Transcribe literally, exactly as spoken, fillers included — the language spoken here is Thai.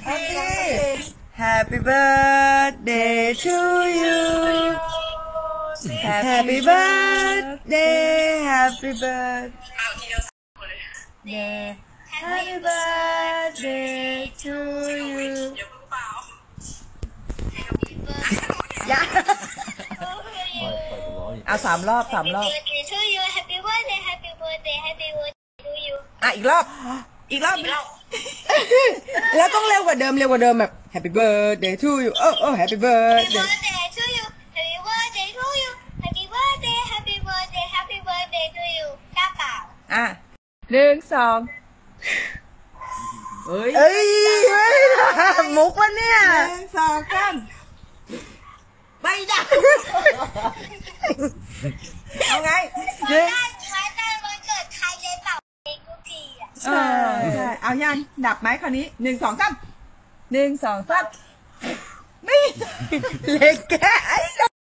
Happy birthday to you Happy birthday Happy birthday Happy birthday to you ยังเอาสามรอบสามรอบอ่ะอีกรอบอีกรอบแล้วต้องเร็วกว่าเดิมเร็วกว่าเดิมแบบ Happy birthday to you เออเออ Happy birthday to you Happy birthday to you Happy birthday Happy birthday Happy birthday to you กล้าเปล่าอ่ะหนึ่งสองเอ้ยเอ้ยมุกวะเนี่ยหนึ่งสองสามไม่ได้เอาไงหนึ่งวันเกิดใครเลยเปล่าเองทุกทีอ่ะใช่ใช่เอายังดับไหมคราวนี้หนึ่งสองสามหนึ่งสองสามไม่เล็กแก